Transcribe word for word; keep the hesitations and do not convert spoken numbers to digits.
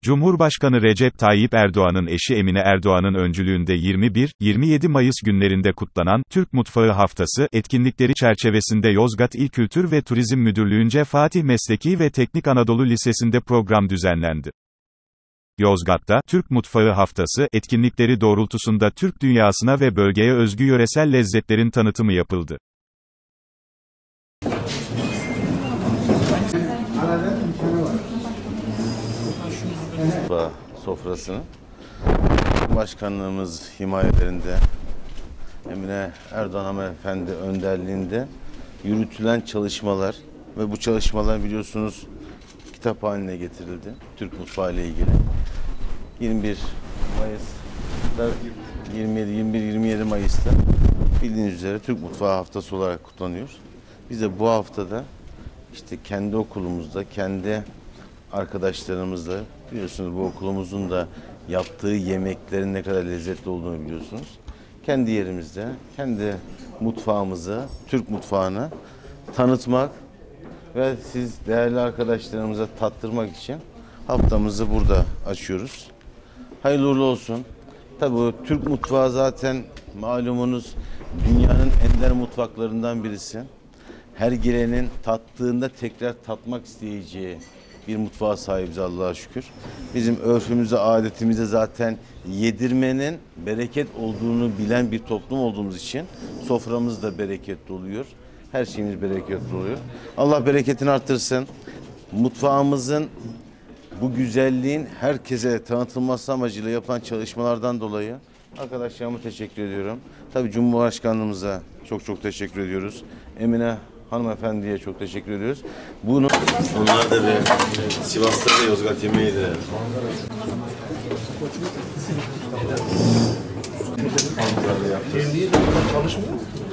Cumhurbaşkanı Recep Tayyip Erdoğan'ın eşi Emine Erdoğan'ın öncülüğünde yirmi bir yirmi yedi Mayıs günlerinde kutlanan Türk Mutfağı Haftası etkinlikleri çerçevesinde Yozgat İl Kültür ve Turizm Müdürlüğü'nce Fatih Mesleki ve Teknik Anadolu Lisesi'nde program düzenlendi. Yozgat'ta, Türk Mutfağı Haftası, etkinlikleri doğrultusunda Türk dünyasına ve bölgeye özgü yöresel lezzetlerin tanıtımı yapıldı. Sofrasını Başkanlığımız himayelerinde Emine Erdoğan Hanımefendi önderliğinde yürütülen çalışmalar ve bu çalışmalar biliyorsunuz kitap haline getirildi. Türk mutfağı ile ilgili. yirmi bir Mayıs'ta yirmi yedi yirmi bir yirmi yedi Mayıs'ta bildiğiniz üzere Türk Mutfağı Haftası olarak kutlanıyor. Biz de bu haftada işte kendi okulumuzda, kendi arkadaşlarımızla, biliyorsunuz bu okulumuzun da yaptığı yemeklerin ne kadar lezzetli olduğunu biliyorsunuz. Kendi yerimizde, kendi mutfağımızı, Türk mutfağını tanıtmak ve siz değerli arkadaşlarımıza tattırmak için haftamızı burada açıyoruz. Hayırlı uğurlu olsun. Tabii Türk mutfağı zaten malumunuz dünyanın ender mutfaklarından birisi. Her gelenin tattığında tekrar tatmak isteyeceği bir mutfağa sahibiz Allah'a şükür. Bizim örfümüzde, adetimizde zaten yedirmenin bereket olduğunu bilen bir toplum olduğumuz için soframız da bereketli oluyor. Her şeyimiz bereketli oluyor. Allah bereketini arttırsın. Mutfağımızın bu güzelliğin herkese tanıtılması amacıyla yapılan çalışmalardan dolayı arkadaşlarıma teşekkür ediyorum. Tabii Cumhurbaşkanlığımıza çok çok teşekkür ediyoruz. Emine Hanımefendi'ye çok teşekkür ediyoruz. Bunu onlar da bir Sivas'ta da Yozgat yemeği de. Çalışmıyor mu?